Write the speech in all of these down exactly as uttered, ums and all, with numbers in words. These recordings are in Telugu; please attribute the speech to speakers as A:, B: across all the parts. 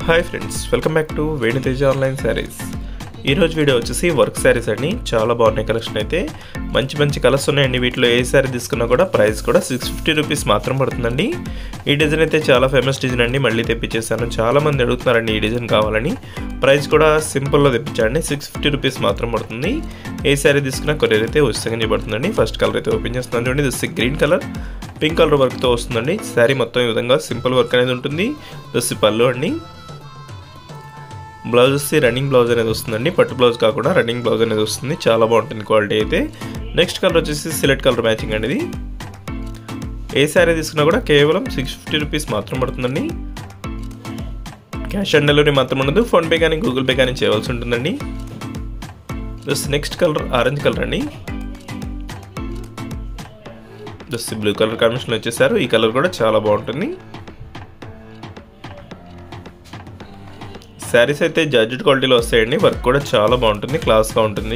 A: Hi friends, welcome back to Venuteja online sarees. ఈరోజు వీడియో వచ్చేసి వర్క్ సారీస్ అండి. చాలా బాగున్నాయి కలెక్షన్. అయితే మంచి మంచి కలర్స్ ఉన్నాయండి. వీటిలో ఏ సారీ తీసుకున్నా కూడా ప్రైస్ కూడా సిక్స్ ఫిఫ్టీ రూపీస్ మాత్రం పడుతుందండి. ఈ డిజైన్ అయితే చాలా ఫేమస్ డిజైన్ అండి. మళ్ళీ తెప్పించేసాను. చాలా మంది అడుగుతున్నారండి ఈ డిజైన్ కావాలని. ప్రైస్ కూడా సింపుల్లో తెప్పించండి. సిక్స్ ఫిఫ్టీ రూపీస్ మాత్రం పడుతుంది. ఏ సారీ తీసుకున్నా కొరియర్ అయితే ఉచితంగా చేయబడుతుందండి. ఫస్ట్ కలర్ అయితే ఓపెన్ చేస్తున్నాను చూడండి. ఇది గ్రీన్ కలర్ పింక్ కలర్ వర్క్తో వస్తుందండి. శారీ మొత్తం ఈ విధంగా సింపుల్ వర్క్ అనేది ఉంటుంది. దస్ పళ్ళు అండి. బ్లౌజ్ వచ్చి రన్నింగ్ బ్లౌజ్ అనేది వస్తుందండి. పట్టు బ్లౌజ్ కాకుండా రన్నింగ్ బ్లౌజ్ అనేది వస్తుంది. చాలా బాగుంటుంది క్వాలిటీ అయితే. నెక్స్ట్ కలర్ వచ్చేసి సిలెక్ట్ కలర్ మ్యాచింగ్ అండి. ఇది ఏ శారీ తీసుకున్నా కూడా కేవలం సిక్స్ ఫిఫ్టీ రూపీస్ మాత్రం పడుతుందండి. క్యాష్ ఆన్ డెలివరీ మాత్రం ఉండదు. ఫోన్పే కానీ గూగుల్ పే కానీ చేయవలసి ఉంటుందండి. Just next colour orange colour అండి. జస్ట్ బ్లూ కలర్ కాంబినేషన్ వచ్చేసారు. ఈ కలర్ కూడా చాలా బాగుంటుంది. శారీస్ అయితే జార్జెట్ క్వాలిటీలో వస్తాయండి. వర్క్ కూడా చాలా బాగుంటుంది, క్లాస్గా ఉంటుంది.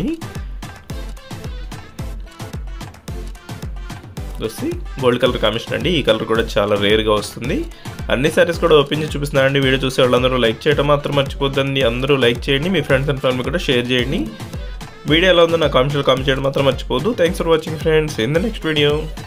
A: వచ్చి గోల్డ్ కలర్ కాంబినేషన్ అండి. ఈ కలర్ కూడా చాలా రేర్గా వస్తుంది. అన్ని శారీస్ కూడా ఓపెన్ చేసి చూపిస్తున్నానండి. వీడియో చూసే వాళ్ళందరూ లైక్ చేయడం మాత్రం మర్చిపోద్దండి. అందరూ లైక్ చేయండి. మీ ఫ్రెండ్స్ అండ్ ఫ్యామిలీ కూడా షేర్ చేయండి. వీడియో ఎలా ఉందో నా కామెంట్లో కామెంట్ చేయడం మాత్రం మర్చిపోద్దు. Thanks for watching friends. In the next video.